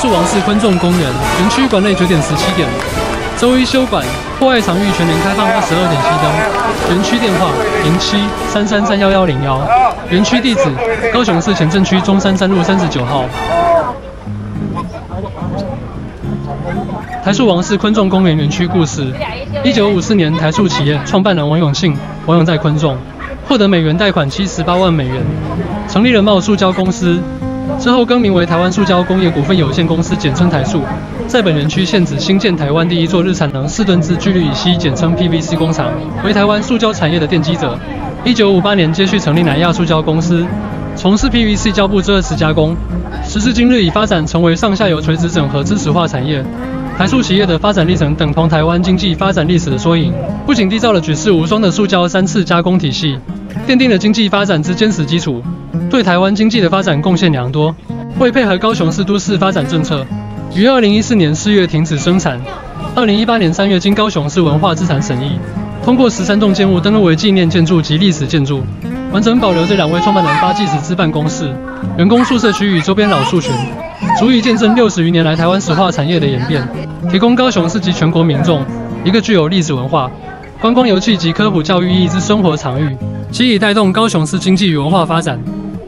塑王氏昆仲公园园区馆内9点17点，周一休馆，户外场域全年开放22点熄灯。园区电话0733311101，园区地址高雄市前镇区中山3路39号。台塑王氏昆仲公园园区故事：1954年，台塑企业创办人王永庆，王永在昆仲获得美元贷款78万美元，成立了茂塑胶公司。之后更名为台湾塑胶工业股份有限公司，简称台塑。在本园区现址新建台湾第一座日产能4吨制聚氯乙烯，简称 PVC 工厂，为台湾塑胶产业的奠基者。1958年接续成立南亚塑胶公司，从事 PVC 胶布之2次加工。时至今日，已发展成为上下游垂直整合支持化产业。台塑企业的发展历程等同台湾经济发展历史的缩影，不仅缔造了举世无双的塑胶3次加工体系，奠定了经济发展之坚实基础，对台湾经济的发展贡献良多。为配合高雄市都市发展政策，于2014年4月停止生产，2018年3月经高雄市文化资产审议，通过13栋建物登录为纪念建筑及历史建筑，完整保留这2位创办人发迹时之办公室、员工宿舍区与周边老树群，足以见证60余年来台湾石化产业的演变，提供高雄市及全国民众一个具有历史文化、观光游憩及科普教育意义之生活场域，其以带动高雄市经济与文化发展。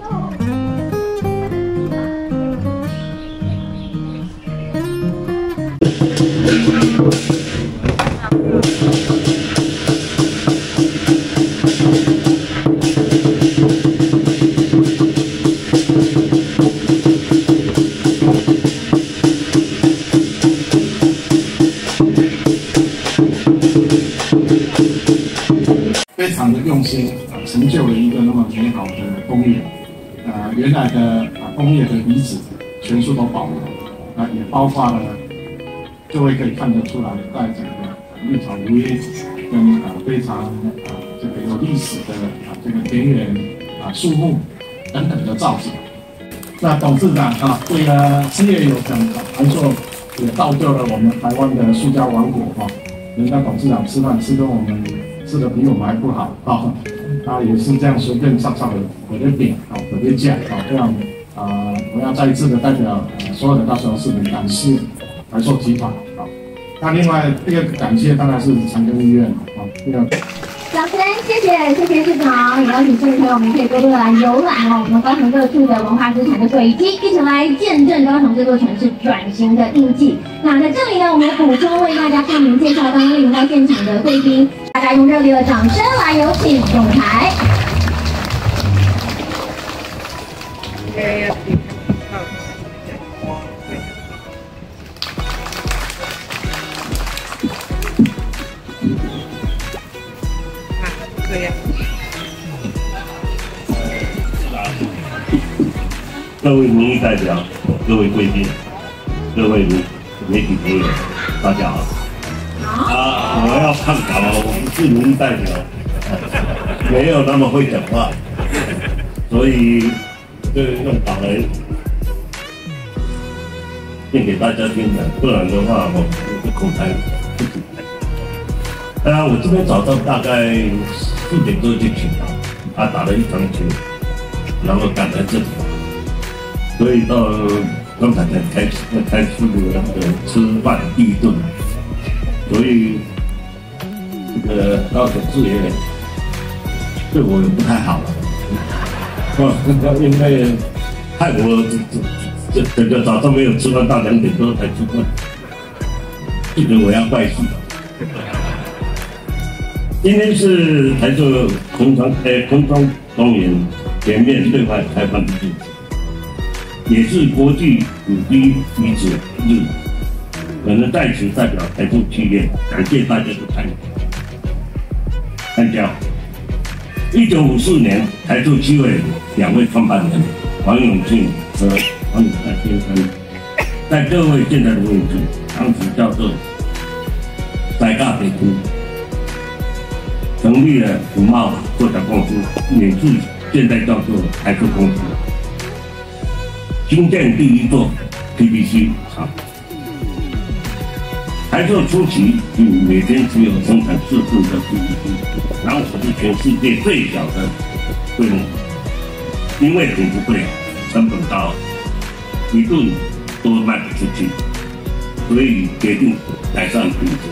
非常的用心成就了一个那么美好的工业，原来的工业的遗址全数都保留，也包括了各位可以看得出来，在整个绿草如茵跟非常这个有历史的这个田园树木等等的造景。那董事长这个事业有成，台塑也造就了我们台湾的塑胶王国人家董事长吃饭吃跟我们吃的比我们还不好他也是这样随便上的可别点可别价这样我要再一次的代表所有的高雄市民感谢台塑集团那另外第二个感谢当然是长庚医院掌声，谢谢市长，也邀请各位朋友们可以多多来游览我们高雄各处的文化资产的轨迹，一起来见证高雄这座城市转型的印记。那在这里呢，我们补充为大家说明介绍刚刚莅临到现场的贵宾，大家用热烈的掌声来有请总台。 各位民意代表、各位贵宾、各位媒体朋友，大家好。我要看稿了，我不是民意代表，没有那么会讲话，所以就用稿来念给大家听的，不然的话我口才不准。我这边早上大概4点多就起床，打了一场球，然后赶来这里。所以到刚才才开始那个吃饭第一顿，所以这个高雄市也对我也不太好了，因为害我整个早上没有吃饭，到2点多才吃饭，这个我要怪罪。今天是台塑昆仲公园全面对外开放的日子。也是国际5D 遗址日，我们在此代表台塑企业感谢大家的参加。1954年，台塑7位2位创办人王永庆和王永泰先生，在各位现在的位置，当时叫做台大北区，成立了五茂塑胶公司，也是现在叫做台塑公司。新建第一座 PVC 厂，台塑初期每天只有生产4吨的 PVC， 然后是全世界最小的规模，因为品质不良，成本高，1吨都卖不出去，所以决定改善品质，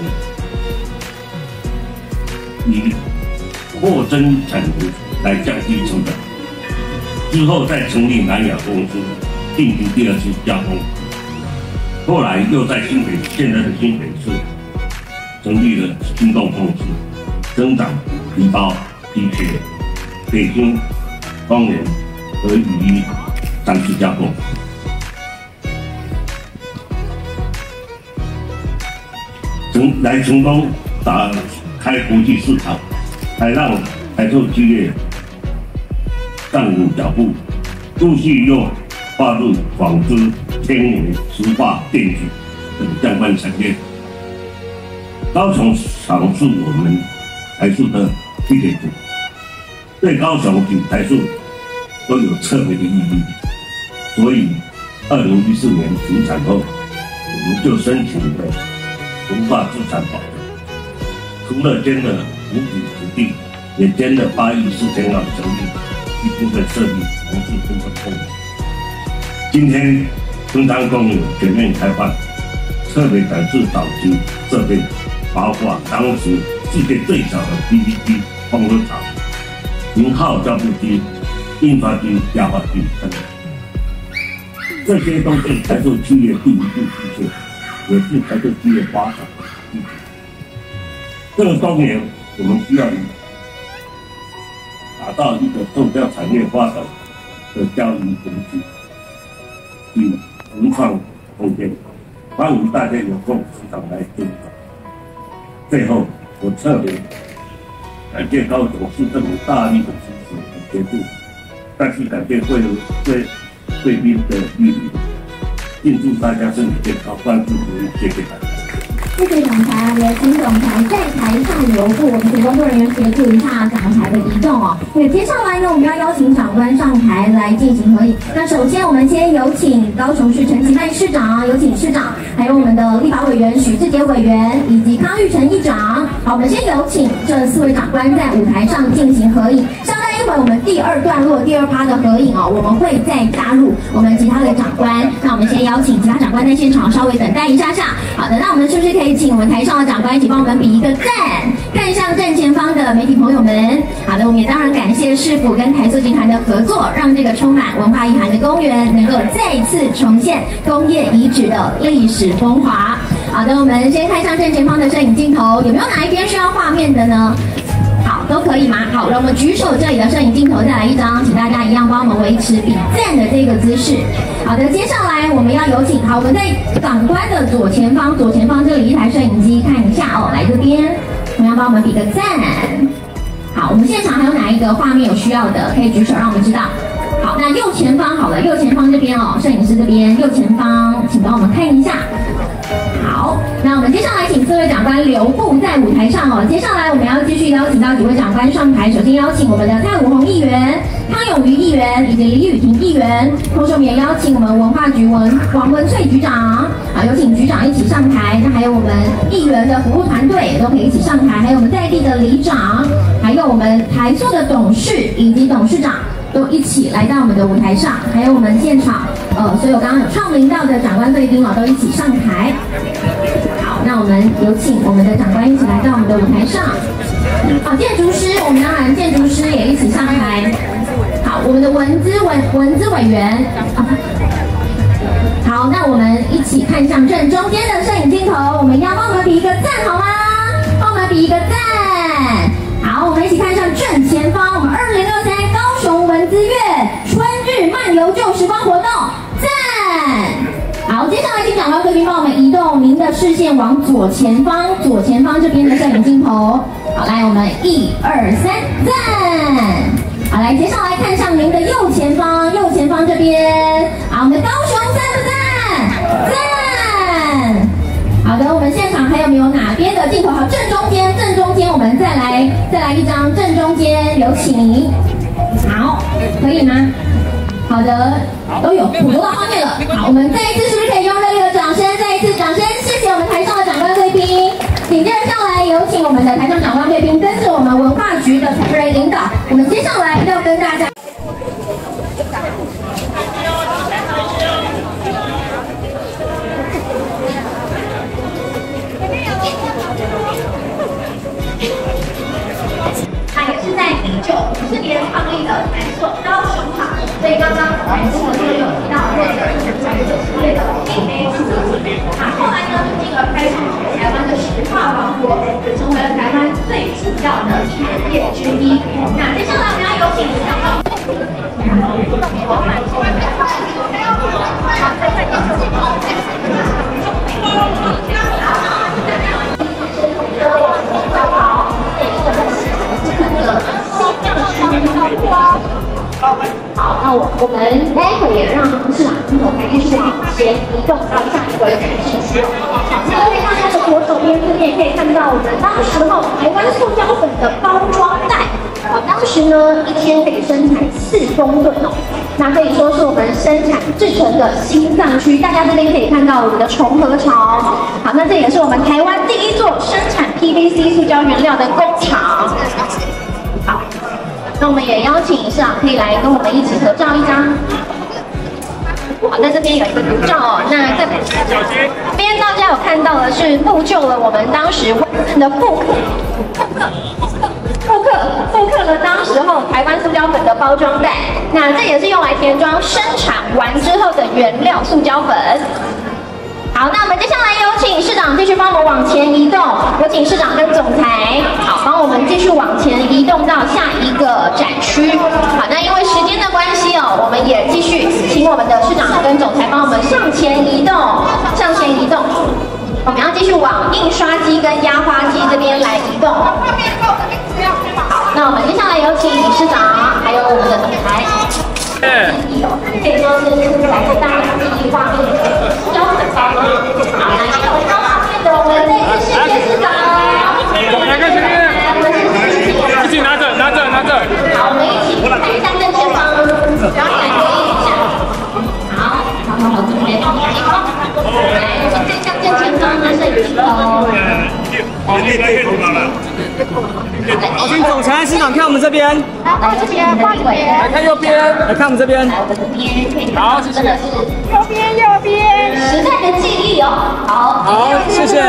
以扩增产能来降低成本。之后再成立南亚公司进行第二次加工。后来又在现在的新北市成立了新动公司，生产皮包、皮靴、北京、方圆和雨衣3次加工。成功打开国际市场，还让台塑企业站稳脚步，陆续又划入纺织、纤维、石化、电子等相关产业。高雄厂是我们台塑的据点处，对高雄及台塑都有特别的意义。所以，2014年停产后，我们就申请了文化资产保证，除了捐了5笔土地，也捐了8亿4千万成立一部分设立城市分厂工厂。今天分厂工厂全面开放，特别展示早期设备，包括当时世界最小的 PVC 烘焙厂、型号胶布机、印刷机、压化机等等。这些都是台塑企业第一步实现，也是台塑企业发展的基础。这个公园我们需要打造一个塑胶产业发展的教育工具与文创空间，欢迎大家有空时常来参观。最后，我特别感谢高雄市政府大力的支持和协助，再次感谢贵宾的莅临，并祝大家身体健康，万事如意，谢谢大家。 谢谢总裁，也请总裁在台上留步，我们请工作人员协助一下总裁的移动哦。对，接下来呢，我们要邀请长官上台来进行合影。那首先，我们先有请高雄市陈其迈市长，有请市长，还有我们的立法委员许志杰委员以及康裕成议长。好，我们先有请这4位长官在舞台上进行合影。稍待一会儿，我们第2段落第2趴的合影哦，我们会再加入我们其他的长官。那我们先邀请其他长官在现场稍微等待一下下。好的，那我们是不是可以请我们台上的长官一起帮我们比一个赞，看向正前方的媒体朋友们。好的，我们也当然感谢市府跟台塑集团的合作，让这个充满文化意涵的公园能够再次重现工业遗址的历史风华。好的，我们先看向正前方的摄影镜头，有没有哪一边需要画面的呢？好，都可以吗？好，让我们举手这里的摄影镜头再来一张，请大家一样帮我们维持比赞的这个姿势。好的，接下来我们要有请，好，我们在长官的左前方这里一台摄影机看一下哦，来这边，同样帮我们比个赞。好，我们现场还有哪一个画面有需要的，可以举手让我们知道。好，那右前方好了，右前方这边哦，摄影师这边右前方，请帮我们看一下。好，那我们接下来请4位长官留步在舞台上哦。接下来我们要继续邀请到几位长官上台，首先邀请我们的蔡武宏议员、汤永瑜议员以及李雨婷议员，同时我们也邀请我们文化局王文翠局长啊，有请局长一起上台。那还有我们议员的服务团队也都可以一起上台，还有我们在地的里长，还有我们台塑的董事以及董事长。都一起来到我们的舞台上，还有我们现场所有刚刚有唱名到的长官贵宾都一起上台。好，那我们有请我们的长官一起来到我们的舞台上。好，建筑师，我们当然建筑师也一起上台。好，我们的文资委员。好，那我们一起看向正中间的摄影镜头，我们要帮我们比一个赞好吗？帮我们比一个赞。好，我们一起看向正前方，我们2023高雄文资月春日漫游旧时光活动，赞！好，接下来请长官贵宾帮我们移动您的视线往左前方这边的摄影镜头。好，来，我们1、2、3，赞！好，来，接下来看向您的右前方这边。好，我们的高雄赞不赞？赞！好的，我们现场还有没有哪边的镜头？好，正中间，我们再来一张正中间，有请。好，可以吗？好的，都有捕捉到画面了。好，我们再一次是不是可以用热烈的掌声？再一次掌声，谢谢我们台上的长官贵宾。紧接着上来有请我们的台上长官贵宾，跟着我们文化局的同仁引导。我们接下来要跟大家。 没错，高雄场。所以刚刚台中的这个有提到，或者是所谓的地雷组，后来呢，就进而开创台湾的石化王国，成为了台湾最主要的产业之一。那接下来我们要有请上到。好，那我们待会也让市长跟总裁继续往前移动到下一个展示区。好，那在大家的左手边这边可以看到我们当时候台湾塑胶粉的包装袋。当时呢一天可以生产4公吨哦，那可以说是我们生产制成的心脏区。大家这边可以看到我们的重合槽，好，那这也是我们台湾第一座生产 PVC 塑胶原料的工厂。好，那我们也邀请市长可以来跟我们一起合照一张。好，在这边有一个独照哦。那这边大家有看到的是复旧了我们当时的复刻了当时候台湾塑胶粉的包装袋，那这也是用来填装生产完之后的原料塑胶粉。好，那我们接下来有请市长继续帮我们往前移动，有请市长跟总裁，好，帮我们继续往前移动到下一个展区。好，那因为时间的关系哦，我们也继续请我们的市长跟总裁帮我们向前移动，向前移动。我们要继续往印刷机跟压花机这边来移动。好，那我们接下来有请理事长，还有我们的总裁。可以说是来自大家记忆画面的标准包装。好，来有高画面的我们这次世界市长。 来看这边。一起拿着。 好，我们一起看一下正前方，然后来对应一下。好，准备放一放。来，我们再向正前方的摄影镜头。 好，请总裁、市长看我们这边。 来这边画一位。 来看右边，来看我们这边。 来我们这边可以看好， 到， 谢谢。 真的是右边，时代的记忆哦。好， 谢谢。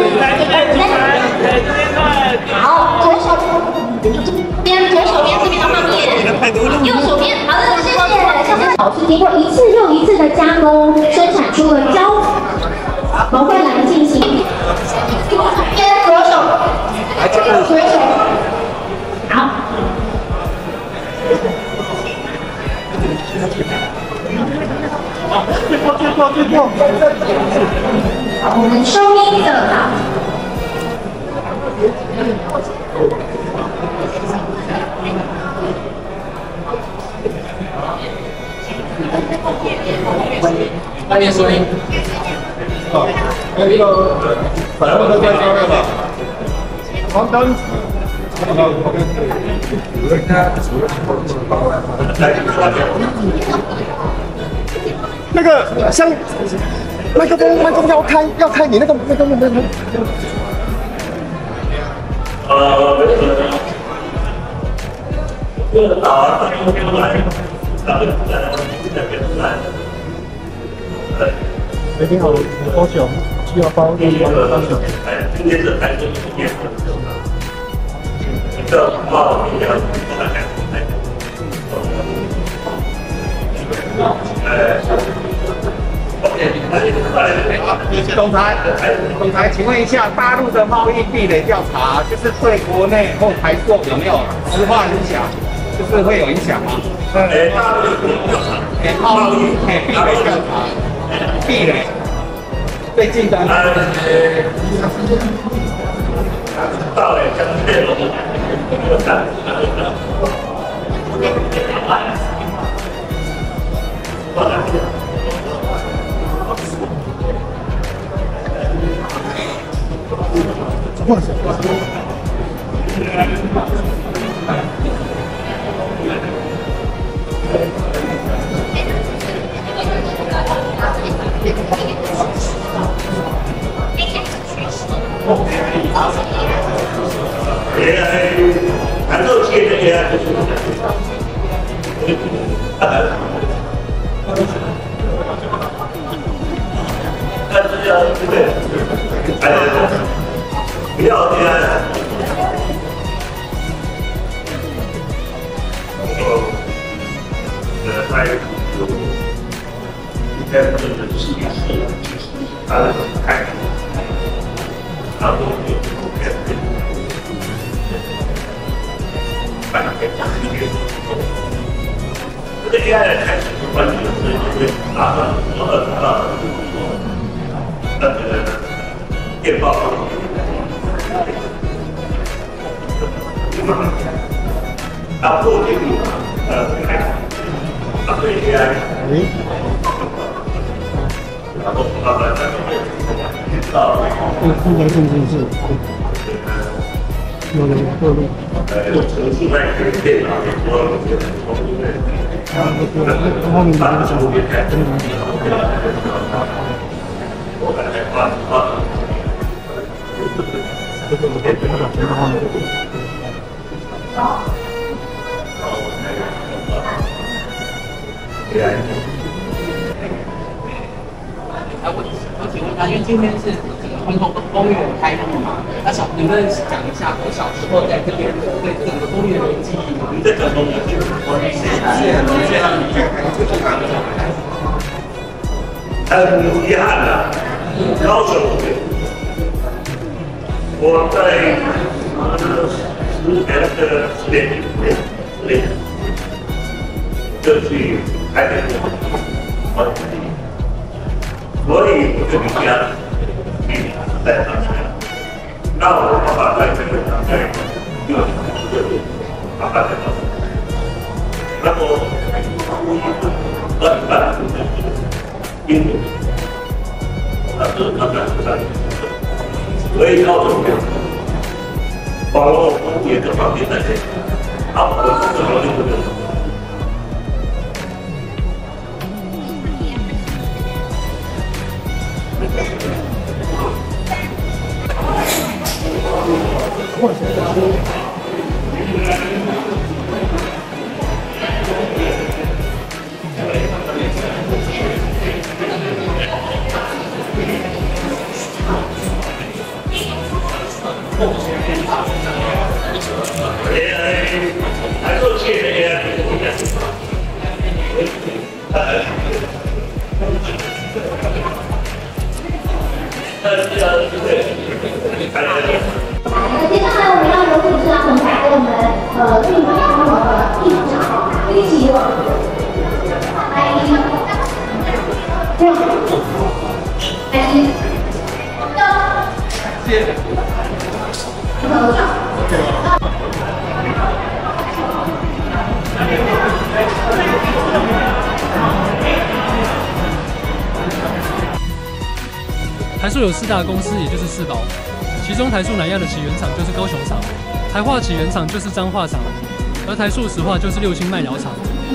好，左手边这边的画面，右手边，好的，谢谢。像是老师经过一次又一次的加工，生产出了胶，我们会来进行左手，好。好，我们收音的好。 外面收音。 那个反正都在上面吧。黄灯。那个像麦克风要开，你那个。你好，高雄需要包6包高雄。今天是台中1年这包一定要总裁，请问一下，大陆的贸易壁垒调查，就是对国内或台塑有没有实化影响？就是会有影响吗？贸易壁垒调查，壁垒最近的。 到了江内龙，还有企业的 AI 就是但是要对，不要 AI。 半天讲一遍。这个 AI 的开始关键就是打算电报。打破记录，打对 AI， 然后慢慢到空白控制是有的各路， 程序在电脑里做了这个功能， 后面的是我感觉啊。 我请问他，因为今天是这个昆虫公园开幕嘛，那能不能讲一下我小时候在这边对整个公园的记忆？ 你在讲公园就是很遗憾的，高雄，我在10年就去台北，所以我就离家在哪去？那我爸爸在这个在爸爸在哪？那么英文，所以高雄网络工业的方面在这里，我是怎么用的？还做切的 AI， 接下来我们要有请是我们带给我们进入他们的一场一起台塑有4大公司，也就是4宝，其中台塑南亚的起源厂就是高雄厂，台化起源厂就是彰化厂，而台塑石化就是6星麦寮厂。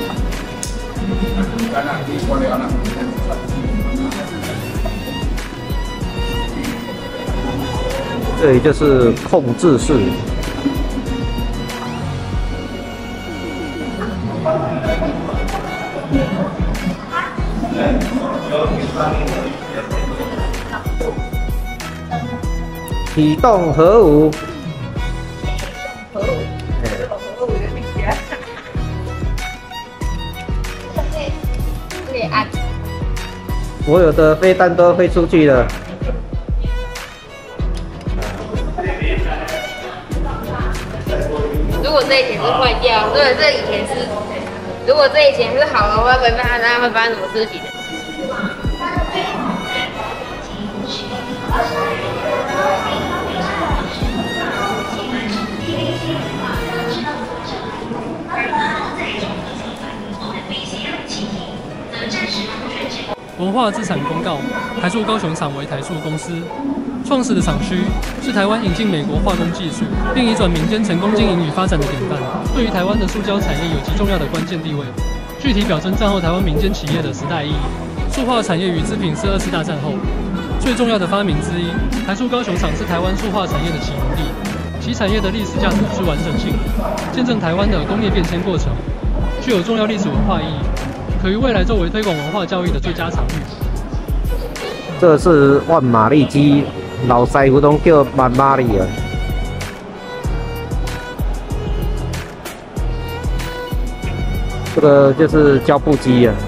这里就是控制室。启动核武。所有的飞弹都飞出去了。 如果这以前是坏掉，如果这以前是好的话，那会发生什么事情？ 文化资产公告，台塑高雄厂为台塑公司，创始的厂区是台湾引进美国化工技术，并移转民间成功经营与发展的典范，对于台湾的塑胶产业有极重要的关键地位，具体表征战后台湾民间企业的时代意义。塑化产业与织品是2次大战后最重要的发明之一，台塑高雄厂是台湾塑化产业的起源地，其产业的历史价值之完整性，见证台湾的工业变迁过程，具有重要历史文化意义。可于未来作为推广文化教育的最佳场域。 这是万马力机，老师傅都叫万马力啊。这个就是胶布机啊。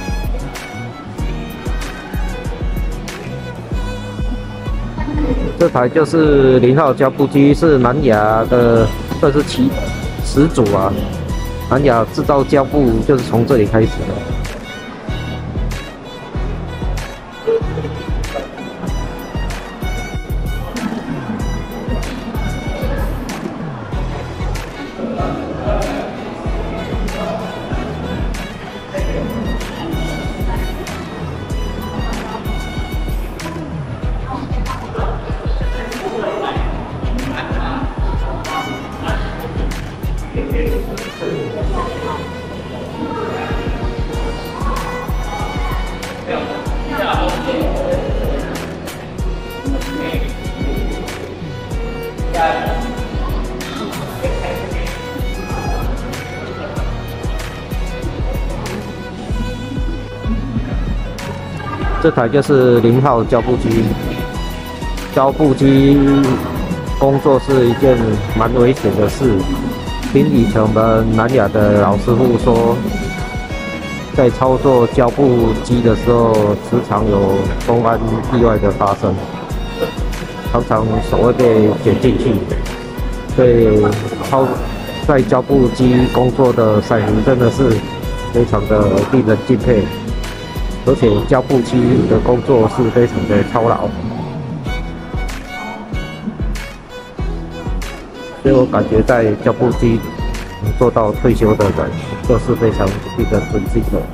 这台就是0号胶布机，是南亚的，这是始祖啊。南亚制造胶布就是从这里开始的。这台就是0号胶布机。胶布机工作是一件蛮危险的事。听以前我们南亚的老师傅说，在操作胶布机的时候，时常有公安意外的发生，常常手会被卷进去。所以在胶布机工作的赛夫真的是非常的令人敬佩。而且胶布机的工作是非常的操劳，所以我感觉在胶布机能做到退休的人，都是非常令人尊敬的。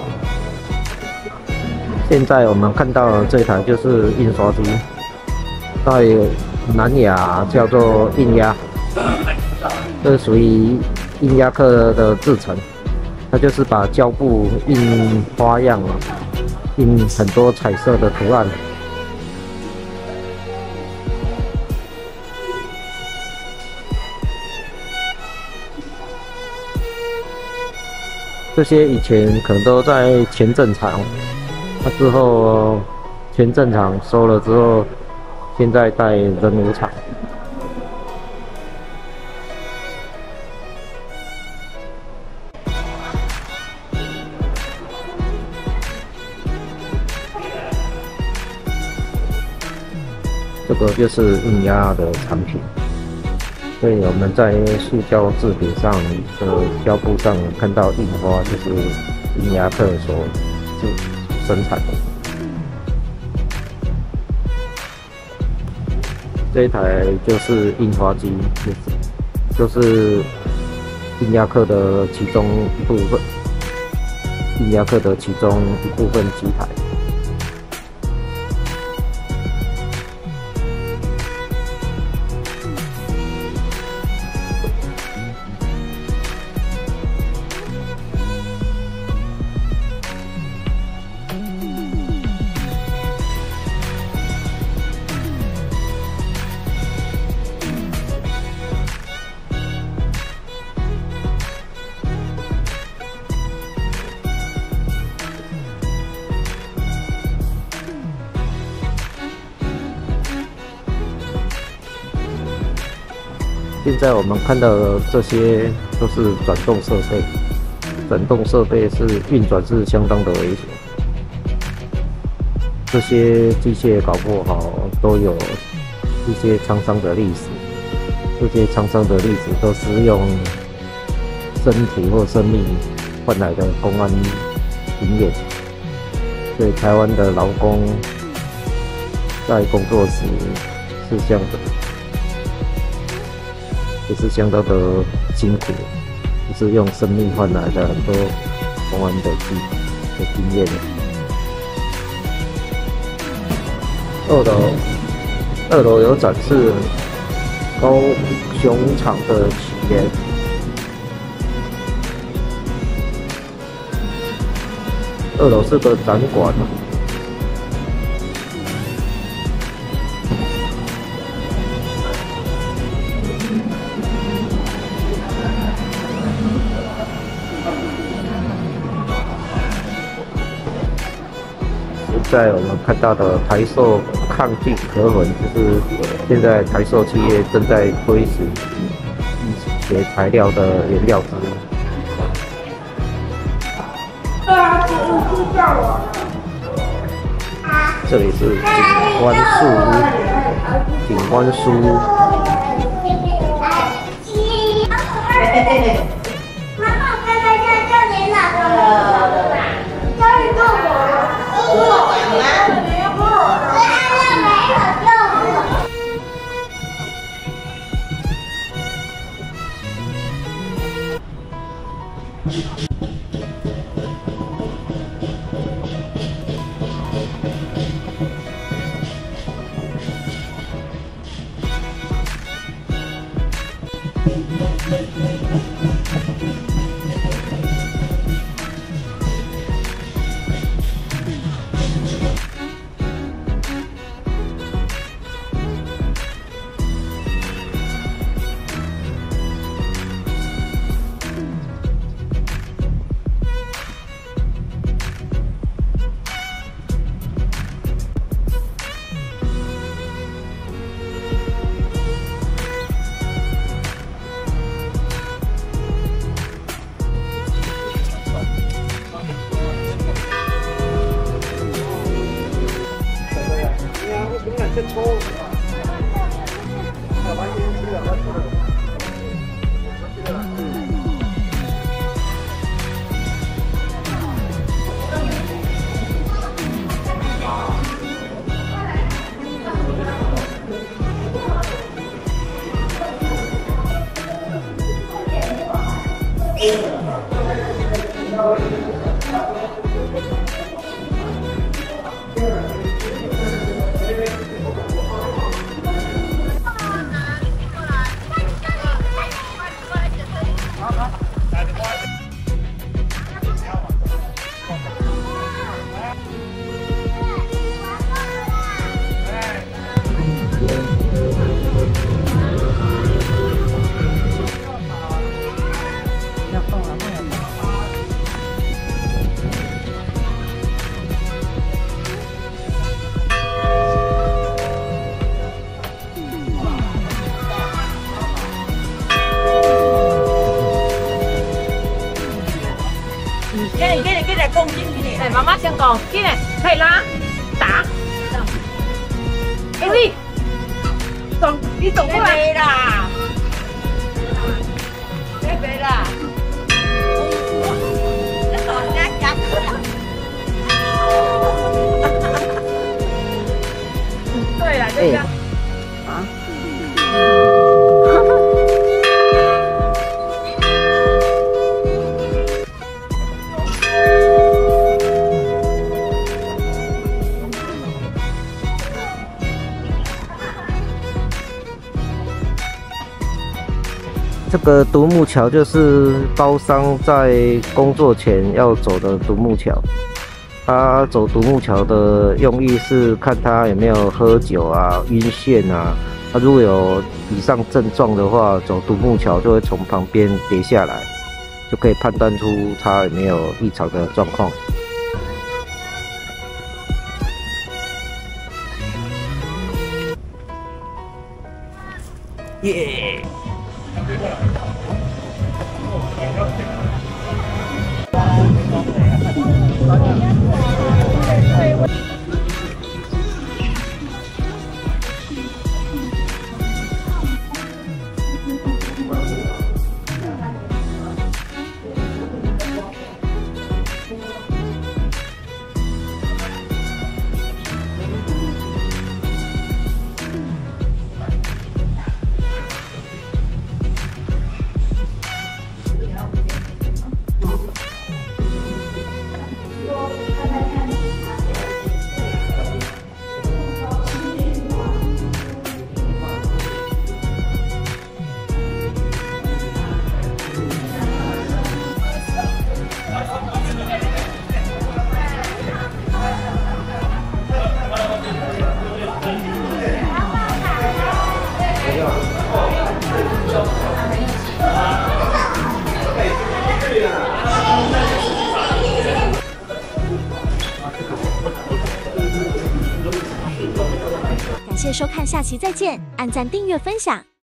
现在我们看到的这台就是印刷机，在南亚叫做印压，这属于印压克的制成。它就是把胶布印花样，印很多彩色的图案。这些以前可能都在前正厂，那之后前正厂收了之后，现在在人武厂。这个就是印压的产品，所以我们在塑胶制品上的胶布上看到印花，就是印压克所生产的。这一台就是印花机，就是印压克的其中一部分，印压克的其中一部分机台。现在我们看到的这些都是转动设备，转动设备是运转是相当的危险。这些机械搞不好都有一些沧桑的历史，这些沧桑的历史都是用身体或生命换来的公安经验，所以台湾的劳工在工作时是这样的。也是相当的辛苦，就是用生命换来的很多公安的经验。二楼有展示高雄厂的起源。2楼是个展馆。在我们看到的台塑抗菌壳粉，就是现在台塑企业正在推行医学材料的原料之一。 这里是景观书。 妈妈，我看看这里哪个？这里动物。动物园吗？不，这没有动物。 来，妈妈先讲，进来，可以拉，打。哎你，你走过来啦，别啦，对啦，就这样。啊。 这个独木桥就是包商在工作前要走的独木桥。他走独木桥的用意是看他有没有喝酒啊、晕眩啊。他如果有以上症状的话，走独木桥就会从旁边跌下来，就可以判断出他有没有异常的状况。耶！ 感谢收看，下期再见，按赞、订阅、分享。